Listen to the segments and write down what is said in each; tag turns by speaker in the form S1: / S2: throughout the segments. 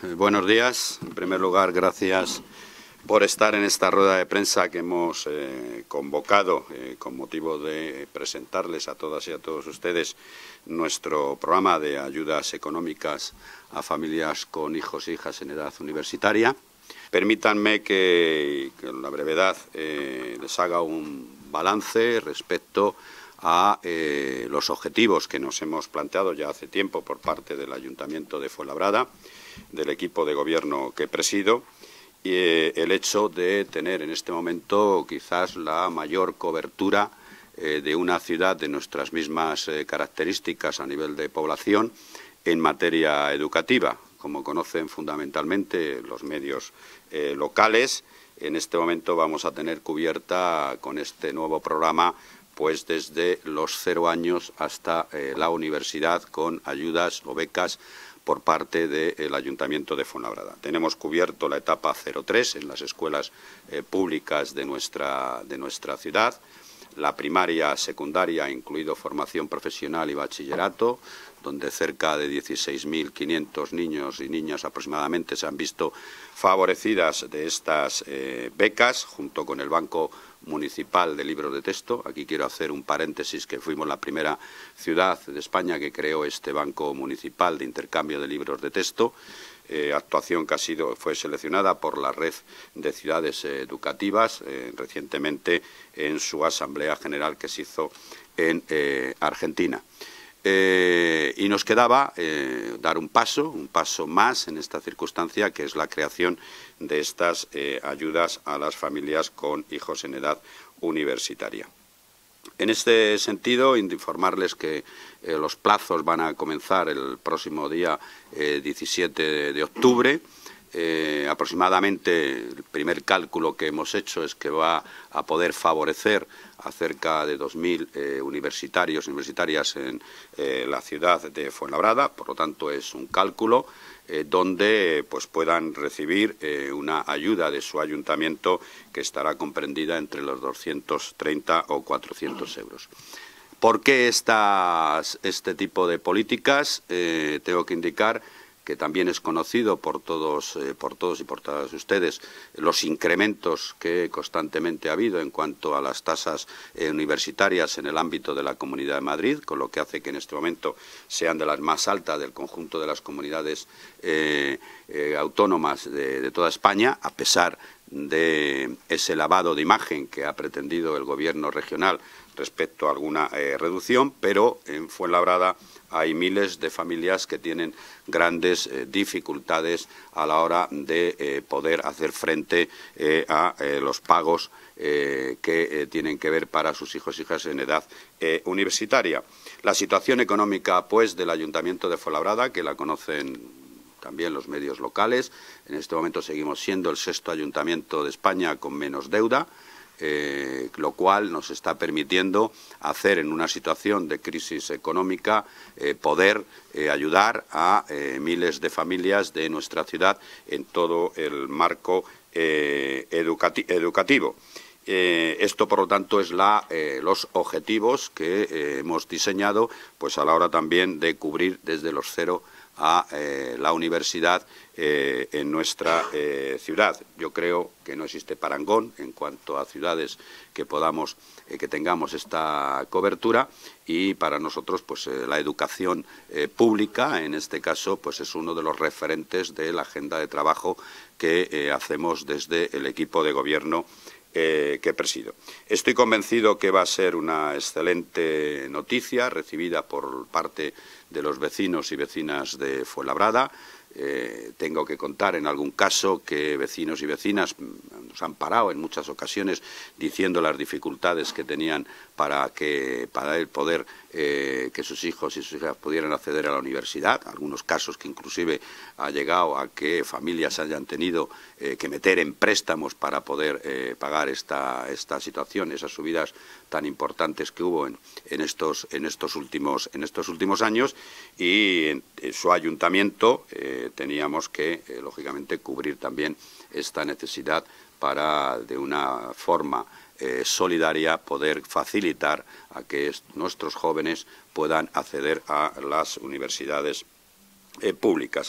S1: Buenos días. En primer lugar, gracias por estar en esta rueda de prensa que hemos convocado con motivo de presentarles a todas y a todos ustedes nuestro programa de ayudas económicas a familias con hijos e hijas en edad universitaria. Permítanme que en la brevedad les haga un balance respecto a los objetivos que nos hemos planteado ya hace tiempo por parte del Ayuntamiento de Fuenlabrada, del equipo de gobierno que presido, y el hecho de tener en este momento quizás la mayor cobertura de una ciudad de nuestras mismas características a nivel de población en materia educativa. Como conocen fundamentalmente los medios locales, en este momento vamos a tener cubierta con este nuevo programa pues desde los 0 años hasta la universidad con ayudas o becas por parte del Ayuntamiento de Fuenlabrada. Tenemos cubierto la etapa 0-3 en las escuelas públicas de nuestra ciudad, la primaria, secundaria, incluido formación profesional y bachillerato, donde cerca de 16.500 niños y niñas aproximadamente se han visto favorecidas de estas becas, junto con el Banco Municipal de Libros de Texto. Aquí quiero hacer un paréntesis, que fuimos la primera ciudad de España que creó este Banco Municipal de Intercambio de Libros de Texto, actuación que fue seleccionada por la Red de Ciudades Educativas recientemente en su Asamblea General que se hizo en Argentina. Y nos quedaba dar un paso más en esta circunstancia, que es la creación de estas ayudas a las familias con hijos en edad universitaria. En este sentido, informarles que los plazos van a comenzar el próximo día 17 de octubre. Aproximadamente el primer cálculo que hemos hecho es que va a poder favorecer a cerca de 2.000 universitarios y universitarias en la ciudad de Fuenlabrada. Por lo tanto, es un cálculo donde pues puedan recibir una ayuda de su ayuntamiento que estará comprendida entre los 230 o 400 euros. ¿Por qué este tipo de políticas? Tengo que indicar que también es conocido por todos y por todas ustedes los incrementos que constantemente ha habido en cuanto a las tasas universitarias en el ámbito de la Comunidad de Madrid, con lo que hace que en este momento sean de las más altas del conjunto de las comunidades autónomas de toda España, a pesar de ese lavado de imagen que ha pretendido el Gobierno regional respecto a alguna reducción, pero en Fuenlabrada hay miles de familias que tienen grandes dificultades a la hora de poder hacer frente a los pagos que tienen que ver para sus hijos e hijas en edad universitaria. La situación económica, pues, del Ayuntamiento de Fuenlabrada, que la conocen también los medios locales. En este momento seguimos siendo el 6º ayuntamiento de España con menos deuda, lo cual nos está permitiendo hacer en una situación de crisis económica poder ayudar a miles de familias de nuestra ciudad en todo el marco educativo. Esto, por lo tanto, es los objetivos que hemos diseñado pues a la hora también de cubrir desde los 0 a la universidad en nuestra ciudad. Yo creo que no existe parangón en cuanto a ciudades que tengamos esta cobertura, y para nosotros pues la educación pública en este caso pues es uno de los referentes de la agenda de trabajo que hacemos desde el equipo de gobierno que presido. Estoy convencido que va a ser una excelente noticia recibida por parte de los vecinos y vecinas de Fuenlabrada. Tengo que contar en algún caso que vecinos y vecinas nos han parado en muchas ocasiones diciendo las dificultades que tenían para poder que sus hijos y sus hijas pudieran acceder a la universidad. Algunos casos que inclusive ha llegado a que familias hayan tenido que meter en préstamos para poder pagar esta situación, esas subidas tan importantes que hubo en estos últimos años, y en su ayuntamiento teníamos que, lógicamente, cubrir también esta necesidad para, de una forma solidaria, poder facilitar a que nuestros jóvenes puedan acceder a las universidades públicas.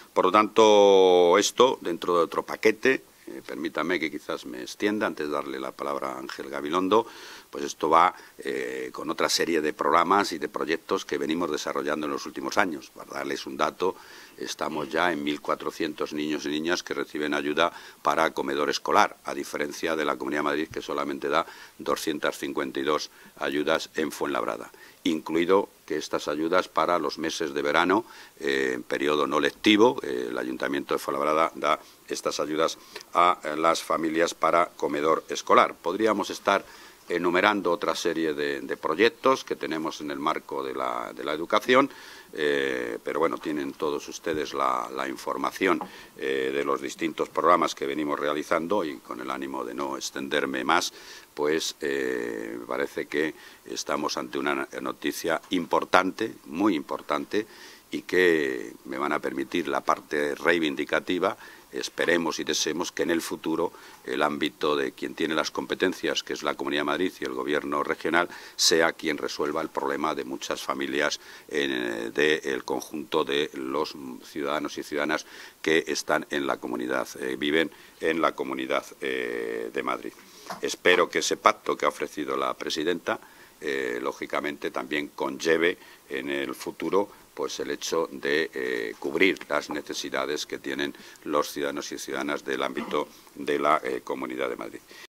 S1: Por lo tanto, esto, dentro de otro paquete, permítame que quizás me extienda antes de darle la palabra a Ángel Gabilondo, pues esto va con otra serie de programas y de proyectos que venimos desarrollando en los últimos años. Para darles un dato, estamos ya en 1.400 niños y niñas que reciben ayuda para comedor escolar, a diferencia de la Comunidad de Madrid, que solamente da 252 ayudas en Fuenlabrada, incluido que estas ayudas para los meses de verano, en periodo no lectivo, el Ayuntamiento de Fuenlabrada da estas ayudas a las familias para comedor escolar. Podríamos estar enumerando otra serie de proyectos que tenemos en el marco de la educación, pero bueno, tienen todos ustedes la información de los distintos programas que venimos realizando y con el ánimo de no extenderme más, pues me parece que estamos ante una noticia importante, muy importante, y que me van a permitir la parte reivindicativa. Esperemos y deseemos que en el futuro el ámbito de quien tiene las competencias, que es la Comunidad de Madrid y el Gobierno regional, sea quien resuelva el problema de muchas familias del conjunto de los ciudadanos y ciudadanas que están en la comunidad, viven en la Comunidad de Madrid. Espero que ese pacto que ha ofrecido la presidenta, lógicamente también conlleve en el futuro pues el hecho de cubrir las necesidades que tienen los ciudadanos y ciudadanas del ámbito de la Comunidad de Madrid.